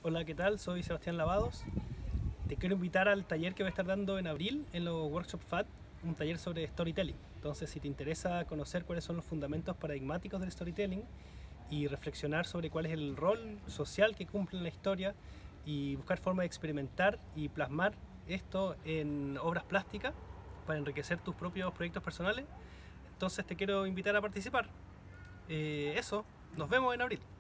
Hola, ¿qué tal? Soy Sebastián Lavados. Te quiero invitar al taller que voy a estar dando en abril en los Workshop FAT, un taller sobre storytelling. Entonces, si te interesa conocer cuáles son los fundamentos paradigmáticos del storytelling y reflexionar sobre cuál es el rol social que cumple en la historia y buscar formas de experimentar y plasmar esto en obras plásticas para enriquecer tus propios proyectos personales, entonces te quiero invitar a participar. Eso, nos vemos en abril.